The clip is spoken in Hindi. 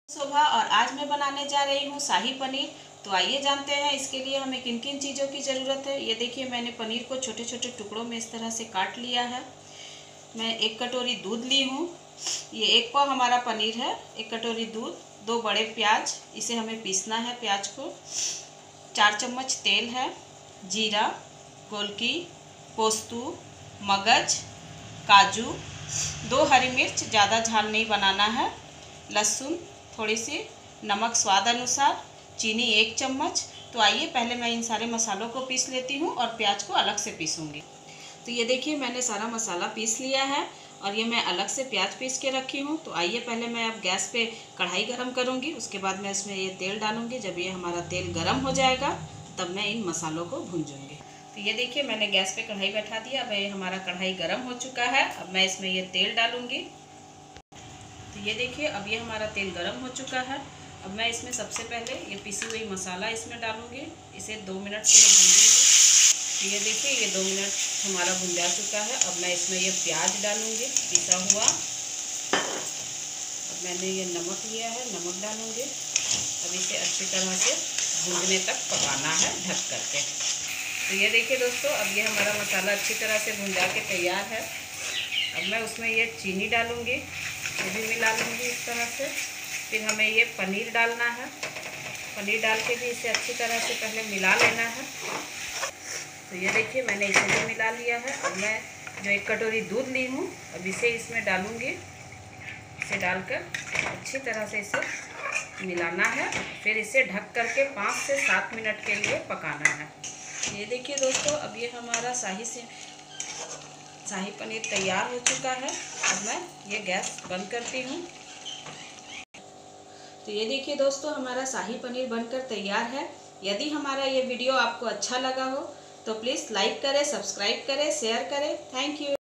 शोभा और आज मैं बनाने जा रही हूँ शाही पनीर। तो आइए जानते हैं इसके लिए हमें किन किन चीज़ों की ज़रूरत है। ये देखिए मैंने पनीर को छोटे छोटे टुकड़ों में इस तरह से काट लिया है। मैं 1 कटोरी दूध ली हूँ। ये 1 पाव हमारा पनीर है। 1 कटोरी दूध, 2 बड़े प्याज, इसे हमें पीसना है प्याज को। 4 चम्मच तेल है। जीरा, गोलकी, पोस्तू, मगज, काजू, 2 हरी मिर्च, ज़्यादा झाल नहीं बनाना है, लहसुन थोड़ी सी, नमक स्वाद अनुसार, चीनी 1 चम्मच। तो आइए पहले मैं इन सारे मसालों को पीस लेती हूँ और प्याज को अलग से पीसूँगी। तो ये देखिए मैंने सारा मसाला पीस लिया है और ये मैं अलग से प्याज पीस के रखी हूँ। तो आइए पहले मैं अब गैस पे कढ़ाई गरम करूँगी, उसके बाद मैं इसमें ये तेल डालूँगी। जब ये हमारा तेल गरम हो जाएगा तब मैं इन मसालों को भूंजूँगी। तो ये देखिए मैंने गैस पे कढ़ाई बैठा दिया। अब ये हमारा कढ़ाई गरम हो चुका है। अब मैं इसमें ये तेल डालूँगी। तो ये देखिए अब ये हमारा तेल गरम हो चुका है। अब मैं इसमें सबसे पहले ये पिसी हुई मसाला इसमें डालूँगी। इसे 2 मिनट के लिए भूंजूँगी। तो ये देखिए ये 2 मिनट हमारा भुंजा चुका है। अब मैं इसमें ये प्याज डालूँगी पिसा हुआ। अब मैंने ये नमक लिया है, नमक डालूँगी। अब इसे अच्छी तरह से भूनने तक पकाना है ढक करके। तो ये देखिए दोस्तों अब ये हमारा मसाला अच्छी तरह से भुंजा के तैयार है। अब मैं उसमें ये चीनी डालूँगी, ये भी मिला लूँगी इस तरह से। फिर हमें ये पनीर डालना है। पनीर डाल के भी इसे अच्छी तरह से पहले मिला लेना है। तो ये देखिए मैंने इसे भी मिला लिया है। अब मैं जो 1 कटोरी दूध ली हूँ अब इसे इसमें डालूँगी। इसे डालकर अच्छी तरह से इसे मिलाना है। फिर इसे ढक करके 5 से 7 मिनट के लिए पकाना है। ये देखिए दोस्तों अब ये हमारा शाही पनीर तैयार हो चुका है। अब मैं ये गैस बंद करती हूँ। तो ये देखिए दोस्तों हमारा शाही पनीर बनकर तैयार है। यदि हमारा ये वीडियो आपको अच्छा लगा हो तो प्लीज़ लाइक करें, सब्सक्राइब करें, शेयर करें। Thank you.